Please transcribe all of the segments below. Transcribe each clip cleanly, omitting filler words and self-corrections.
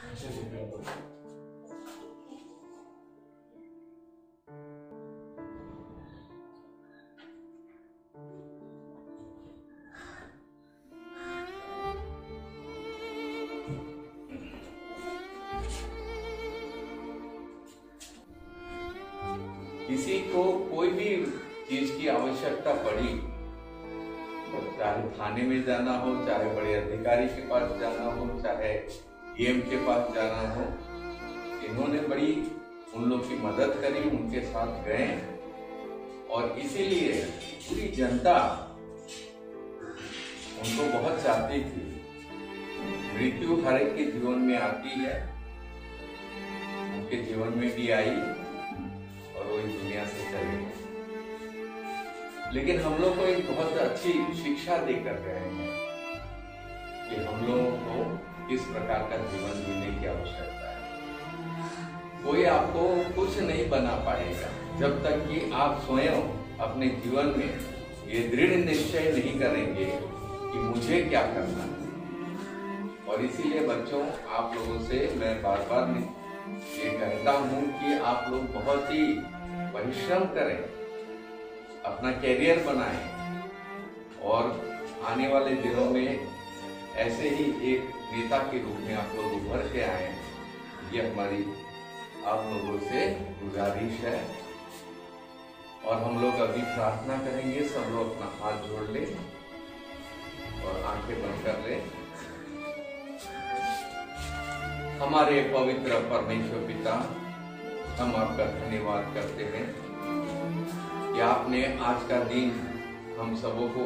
किसी को कोई भी चीज की आवश्यकता पड़ी, चाहे थाने में जाना हो, चाहे बड़े अधिकारी के पास जाना हो, चाहे डीएम के पास जाना हो, इन्होंने बड़ी उन लोग की मदद करी, उनके साथ गए और इसीलिए पूरी जनता उनको बहुत चाहती थी। मृत्यु हर एक के जीवन में आती है, उनके जीवन में भी आई और वो इस दुनिया से चले गए। लेकिन हम लोग को एक बहुत अच्छी शिक्षा देकर गए हैं कि हम लोगों को किस प्रकार का जीवन जीने की आवश्यकता है। कोई आपको कुछ नहीं बना पाएगा जब तक कि आप स्वयं अपने जीवन में ये दृढ़ निश्चय नहीं करेंगे कि मुझे क्या करना है। और इसीलिए बच्चों, आप लोगों से मैं बार बार ये कहता हूँ कि आप लोग बहुत ही परिश्रम करें, अपना कैरियर बनाएं और आने वाले दिनों में ऐसे ही एक नेता के रूप में आप लोग उभर के आए। ये हमारी आप लोगों से गुजारिश है। और हम लोग अभी प्रार्थना करेंगे। सब लोग अपना हाथ जोड़ ले और आंखें बंद कर ले। हमारे पवित्र परमेश्वर पिता, हम आपका धन्यवाद करते हैं कि आपने आज का दिन हम सबों को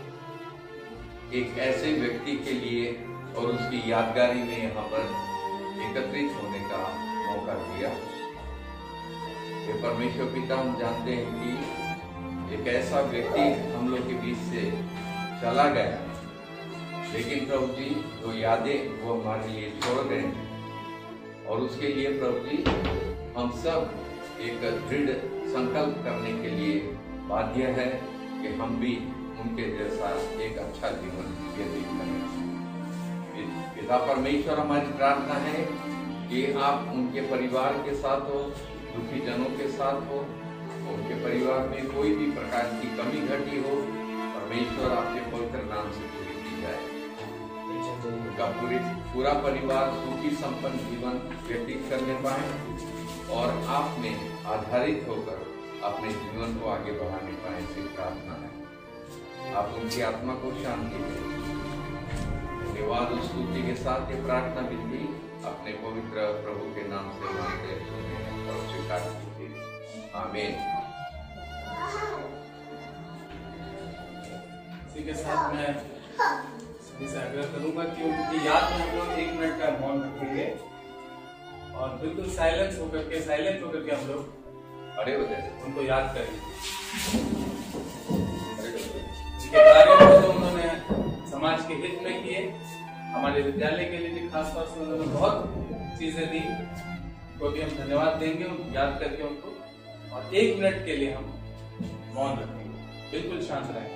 एक ऐसे व्यक्ति के लिए और उसकी यादगारी में यहाँ पर एकत्रित होने का मौका दिया। ये परमेश्वर पिता, हम जानते हैं कि एक ऐसा व्यक्ति हम लोग के बीच से चला गया, लेकिन प्रभु जी जो यादें वो हमारे लिए छोड़ गए और उसके लिए प्रभु जी हम सब एक दृढ़ संकल्प करने के लिए बाध्य है कि हम भी उनके जैसा एक अच्छा जीवन व्यतीत करें। पिता परमेश्वर, हमारी प्रार्थना है कि आप उनके परिवार के साथ हो, दुखी जनों के साथ हो, उनके परिवार में कोई भी प्रकार की कमी घटी हो, परमेश्वर आपके पवित्र नाम से पूरी की जाए। उनका पूरा परिवार सुखी संपन्न जीवन व्यतीत करने पाए और आप में आधारित होकर अपने जीवन को आगे बढ़ाने पाए, ऐसी प्रार्थना है। आप उनकी आत्मा को शांति दें। धन्यवाद और स्तुति के साथ ये प्रार्थना विधि अपने पवित्र प्रभु के नाम से मांगते हैं और स्वीकार कीजिए। आमीन। इसी के साथ मैं सभी से आग्रह करूंगा कि उनकी याद में हम लोग 1 मिनट का मौन रखेंगे और बिल्कुल साइलेंट होकर के हम लोग खड़े हो जाए, उनको याद करेंगे। उनके कार्य जो उन्होंने समाज के हित में किए, हमारे विद्यालय के लिए भी खास तौर से उन्होंने बहुत चीजें दी, उनको भी हम धन्यवाद देंगे याद करके उनको। और 1 मिनट के लिए हम मौन रखेंगे, बिल्कुल शांत रहेंगे।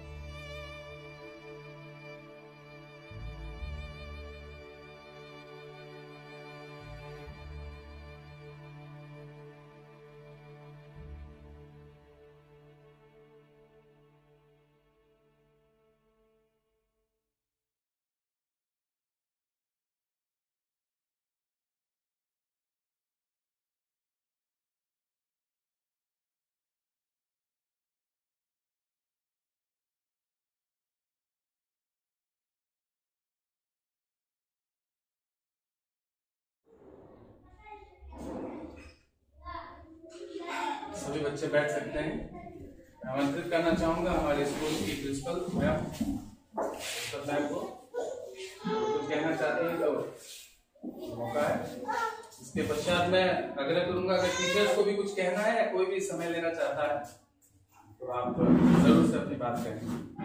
सभी बच्चे बैठ सकते हैं। मैं आमंत्रित करना चाहूंगा हमारे स्कूल की प्रिंसिपल मैम को, कुछ कहना चाहते हैं तो मौका है। इसके पश्चात मैं आग्रह करूंगा अगर टीचर्स को भी कुछ कहना है या कोई भी समय लेना चाहता है तो आप जरूर से अपनी बात करें।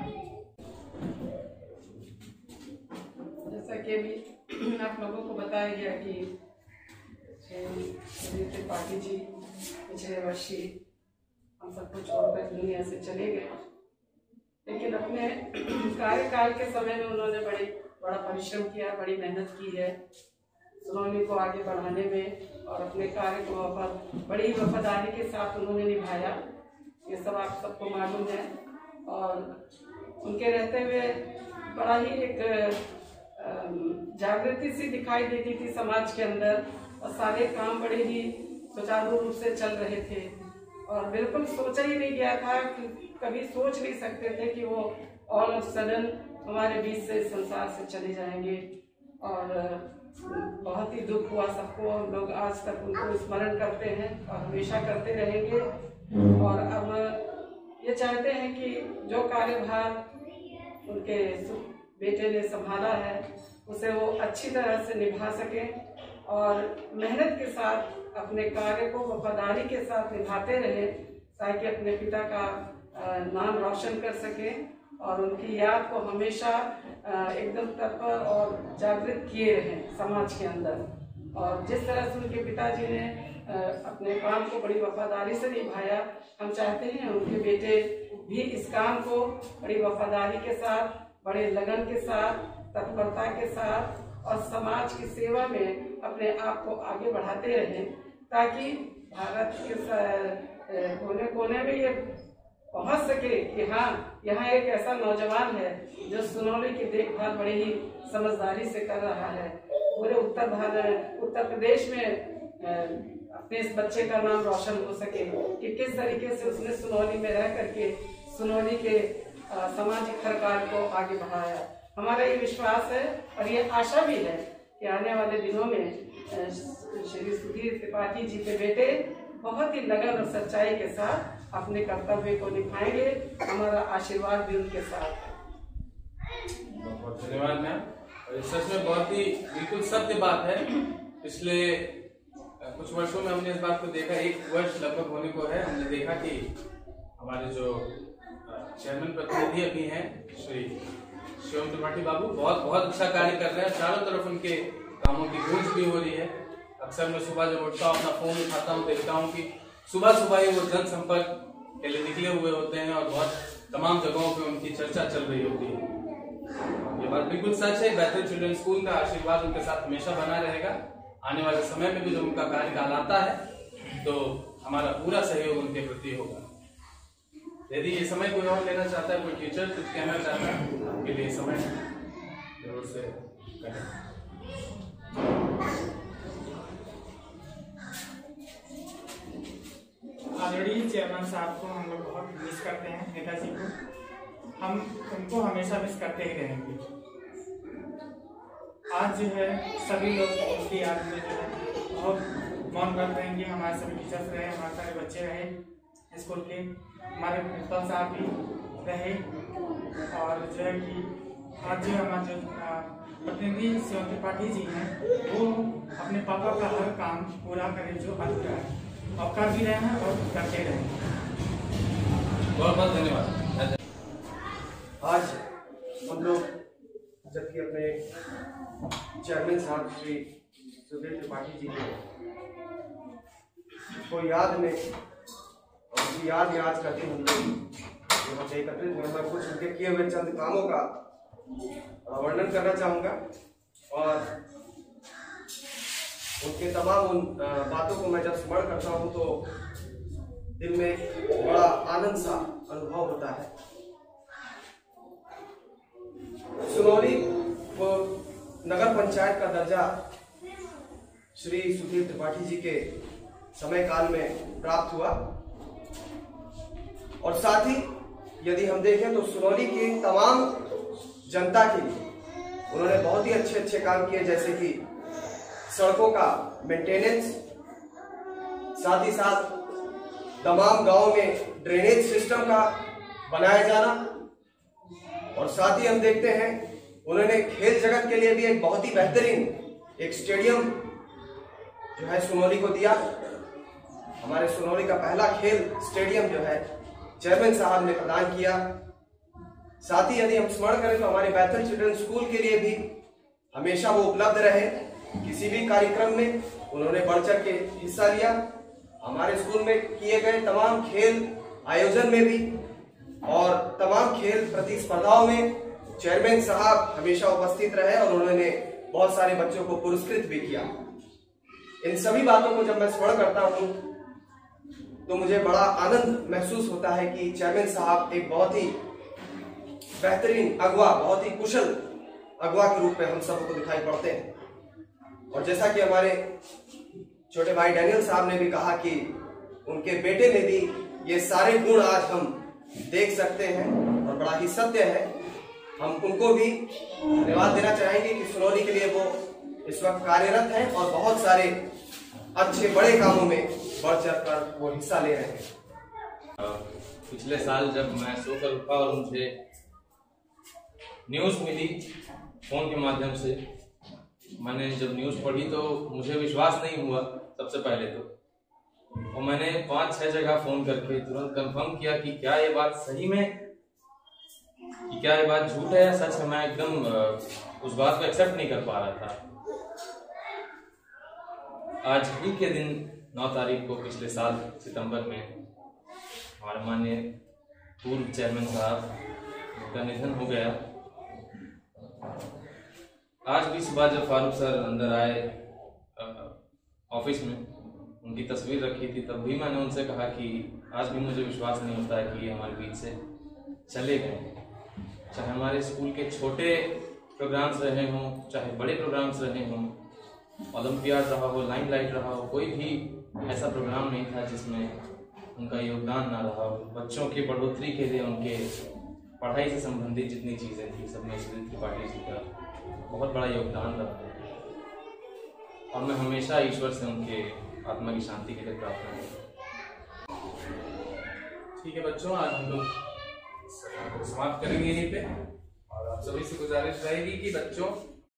जैसा कि अभी आप लोगों को बताया गया कि त्रिपाठी जी पिछले वर्ष ही हम सबको छोड़कर दुनिया से चले गए, लेकिन अपने कार्यकाल के समय में उन्होंने बड़ा परिश्रम किया, बड़ी मेहनत की है सुनौली को आगे बढ़ाने में और अपने कार्य को बड़ी वफादारी के साथ उन्होंने निभाया। ये सब आप सबको मालूम है। और उनके रहते हुए बड़ा ही एक जागृति सी दिखाई देती थी समाज के अंदर, और सारे काम बड़े ही सुचारू रूप से चल रहे थे। और बिल्कुल सोचा ही नहीं गया था, कभी सोच नहीं सकते थे कि वो ऑल ऑफ सडन हमारे बीच से संसार से चले जाएंगे। और बहुत ही दुख हुआ सबको। हम लोग आज तक उनको स्मरण करते हैं और हमेशा करते रहेंगे। और अब ये चाहते हैं कि जो कार्यभार उनके बेटे ने संभाला है उसे वो अच्छी तरह से निभा सकें और मेहनत के साथ अपने कार्य को वफादारी के साथ निभाते रहे, ताकि अपने पिता का नाम रोशन कर सकें और उनकी याद को हमेशा एकदम तत्पर और जागृत किए रहें समाज के अंदर। और जिस तरह से उनके पिताजी ने अपने काम को बड़ी वफादारी से निभाया, हम चाहते हैं उनके बेटे भी इस काम को बड़ी वफादारी के साथ, बड़े लगन के साथ, तत्परता के साथ और समाज की सेवा में अपने आप को आगे बढ़ाते रहें, ताकि भारत के कोने कोने में ये पहुंच सके कि हाँ, यहाँ एक ऐसा नौजवान है जो सुनौली की देखभाल बड़ी ही समझदारी से कर रहा है। पूरे उत्तर प्रदेश में अपने इस बच्चे का नाम रोशन हो सके कि किस तरीके से उसने सुनौली में रह करके सुनौली के सामाजिक हर कार्य को आगे बढ़ाया। हमारा ये विश्वास है और ये आशा भी है कि आने वाले दिनों में श्री सुधीर त्रिपाठी जी के बेटे बहुत ही लगन और सच्चाई के साथ अपने कर्तव्य को निभाएंगे। हमारा आशीर्वाद भी उनके साथ है। बहुत धन्यवाद मैम। और सच में बहुत ही बिल्कुल सत्य बात है। पिछले कुछ वर्षों में हमने इस बात को देखा, 1 वर्ष लगभग होने को है, हमने देखा कि हमारे जो चेयरमैन प्रतिनिधि अभी हैं श्री शिवम त्रिपाठी बाबू बहुत अच्छा कार्य कर रहे हैं। चारों तरफ उनके कामों की गूंज भी हो रही है। अक्सर मैं सुबह जब उठता हूँ, अपना फोन उठाता हूँ, देखता हूँ कि सुबह ही वो जनसंपर्क के लिए निकले हुए होते हैं और बहुत तमाम जगहों पे उनकी चर्चा चल रही होती है। ये बात बिल्कुल सच है। बेहतर चिल्ड्रन स्कूल का आशीर्वाद उनके साथ हमेशा बना रहेगा। आने वाले समय में भी जब उनका कार्यकाल आता है तो हमारा पूरा सहयोग उनके प्रति होगा। यदि ये समय कोई और लेना चाहता है, कोई टीचर कुछ कहना चाहता है, आपके लिए समय जरूर से करें। ऑलरेडी चेयरमैन साहब को हम लोग बहुत मिस करते हैं, नेताजी को। हम उनको हमेशा मिस करते ही रहेंगे। आज जो है सभी लोग उनकी याद में जो है बहुत मौन व्रत रहेंगे। हमारे सभी टीचर्स रहे, हमारे सारे बच्चे रहे स्कूल के, हमारे प्रिंसिपल साहब भी रहे। और जो है कि आज जो हमारे प्रतिनिधि शिवम त्रिपाठी जी हैं, वो अपने पापा का हर काम पूरा करें जो अधूरा है, और कर भी रहे हैं और करते रहे। बहुत बहुत धन्यवाद। आज हम लोग जबकि अपने चेयरमैन साहब श्री सुधीर त्रिपाठी जी को याद में और उनकी याद में आज का दिन हम लोग यहाँ पे एकत्रित हुए। मैं कुछ उनके किए हुए चंद कामों का वर्णन करना चाहूँगा और उनके तमाम उन बातों को मैं जब स्मरण करता हूँ तो दिल में बड़ा आनंद सा अनुभव होता है। सुनौली को नगर पंचायत का दर्जा श्री सुधीर त्रिपाठी जी के समय काल में प्राप्त हुआ और साथ ही यदि हम देखें तो सुनौली की तमाम जनता के लिए उन्होंने बहुत ही अच्छे काम किए, जैसे कि सड़कों का मेंटेनेंस, साथ ही साथ तमाम गांवों में ड्रेनेज सिस्टम का बनाया जाना, और साथ ही हम देखते हैं उन्होंने खेल जगत के लिए भी एक बहुत ही बेहतरीन एक स्टेडियम जो है सुनौली को दिया। हमारे सुनौली का पहला खेल स्टेडियम जो है चेयरमैन साहब ने प्रदान किया। साथ ही यदि हम स्मरण करें तो हमारे बैतल चिल्ड्रन स्कूल के लिए भी हमेशा वो उपलब्ध रहे। किसी भी कार्यक्रम में उन्होंने बढ़ चढ़ के हिस्सा लिया। हमारे स्कूल में किए गए तमाम खेल आयोजन में भी और तमाम खेल प्रतिस्पर्धाओं में चेयरमैन साहब हमेशा उपस्थित रहे और उन्होंने बहुत सारे बच्चों को पुरस्कृत भी किया। इन सभी बातों को जब मैं स्मरण करता हूं तो मुझे बड़ा आनंद महसूस होता है कि चेयरमैन साहब एक बहुत ही बेहतरीन अगवा, बहुत ही कुशल अगवा के रूप में हम सबको दिखाई पड़ते हैं। और जैसा कि हमारे छोटे भाई डैनियल साहब ने भी कहा कि उनके बेटे में भी ये सारे गुण आज हम देख सकते हैं और बड़ा ही सत्य है। हम उनको भी धन्यवाद देना चाहेंगे कि सुनौली के लिए वो इस वक्त कार्यरत हैं और बहुत सारे अच्छे बड़े कामों में बढ़ चढ़कर वो हिस्सा ले रहे हैं। पिछले साल जब मैं सोकर उठा और मुझे न्यूज़ मिली फोन के माध्यम से, मैंने जब न्यूज़ पढ़ी तो मुझे विश्वास नहीं हुआ सबसे पहले तो, और मैंने 5-6 जगह फोन करके तुरंत कंफर्म किया कि क्या ये बात सही में, कि क्या ये बात झूठ है या सच है। मैं एकदम उस बात को एक्सेप्ट नहीं कर पा रहा था। आज ही के दिन 9 तारीख को पिछले साल सितंबर में हमारे माननीय पूर्व चेयरमैन साहब का निधन हो गया। आज भी सुबह जब फारूक सर अंदर आए ऑफिस में, उनकी तस्वीर रखी थी, तब भी मैंने उनसे कहा कि आज भी मुझे विश्वास नहीं होता है कि ये हमारे बीच से चले गए। चाहे हमारे स्कूल के छोटे प्रोग्राम्स रहे हों, चाहे बड़े प्रोग्राम्स रहे हों, ओलंपियाड रहा हो, लाइमलाइट रहा हो, कोई भी ऐसा प्रोग्राम नहीं था जिसमें उनका योगदान ना रहा हो। बच्चों की बढ़ोतरी के लिए उनके पढ़ाई से संबंधित जितनी चीज़ें थी सब में सुनील त्रिपाठी जी का बहुत बड़ा योगदान रहा और मैं हमेशा ईश्वर से उनके आत्मा की शांति के लिए प्रार्थना करता हूँ। ठीक है बच्चों, आज हम लोग समाप्त करेंगे यहीं पे, और आप सभी से गुजारिश रहेगी कि बच्चों